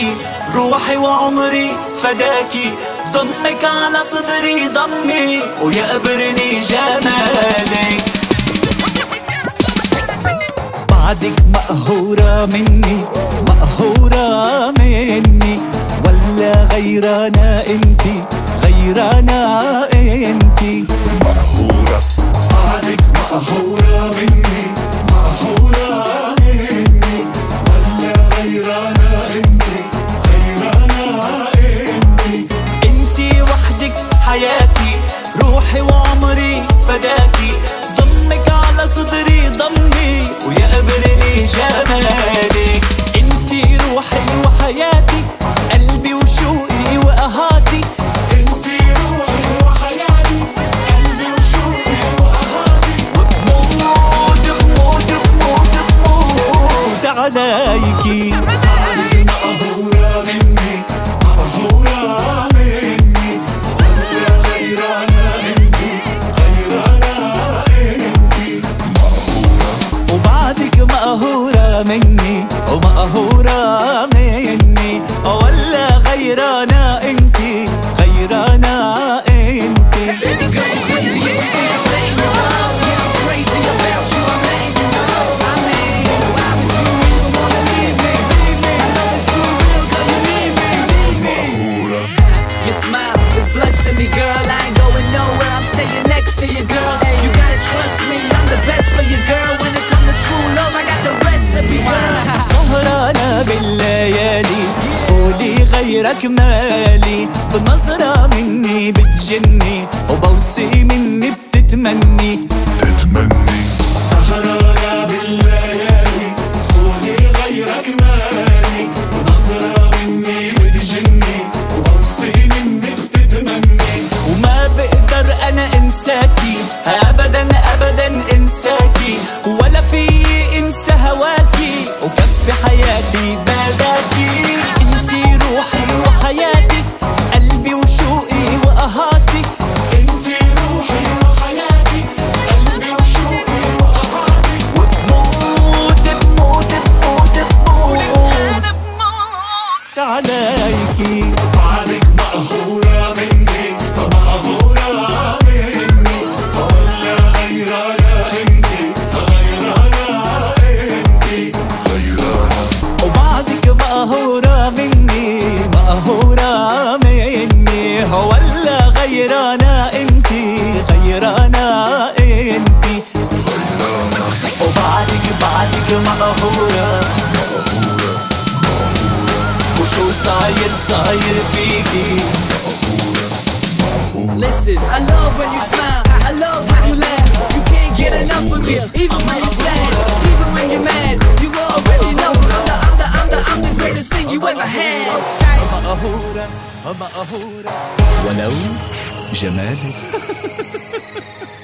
حياتي روحي وعمري فداكي، ضمك على صدري ضمي ويقبرني جمالك. بعدك مقهورة مني، مقهورة مني، ولا غيرانا انتي، غيرانا انتي مقهورة. بعدك مقهورة مني، مقهورة مني، ولا غيرانا انتي، غيرانا انتي. انتي وحدك حياتي روحي وعمري فداكي، ضمك على صدري ضمي ويقبرني جمالك. انتي روحي وحياتي، قلبي وشوقي وقهاتي. انتي روحي وحياتي، قلبي وشوقي وقهاتي. وبموت بموت بموت بموت عليكي. بعدك مقهورة مني، مقهورة مني، ولا غيرانا انتي، غيرانا انتي مقهورة. وبعدك مقهورة مني ومقهورة مني، ولا غيرانا انتي، غيرانا انتي. Your smile is blessing me, girl. I ain't going nowhere, I'm staying next to you, girl. You gotta trust me, I'm the best for you, girl. When it comes to true love, I got the recipe, girl. سهرانة بالليالي قولي غيرك مالي، بنظرة مني بتجني وبوصي مني بتتمني، تتمني. سهرانة بالليالي قولي غيرك مالي، بنظرة مني بتجني وبوصي مني بتتمني. وما بقدر انا انساكي ابدا ابدا انساكي، ولا في انسى هواكي وكفي حياتي بلاكي. انتي روحي وحياتي، قلبي وشوقي وقهاتي. انتي روحي وحياتي، قلبي وشوقي وقهاتي. وبموت بموت بموت بموت عليكي. بعدك مقهورة مني، مقهورة مني، ولا غيرانا انتي، غيرانا انتي غيرانا. وبعدك مقهورة مني، مقهورة مني، ولا غيرانا انتي، غيرانا انتي غيرانا. وبعدك مقهورة، وشو صاير فيكي. Listen, I love when you smile, I love when you laugh. You can't get enough of me, even when you're sad, even when you're mad. You already know I'm the greatest thing you ever had. مقهورة مقهورة ولو جمالك.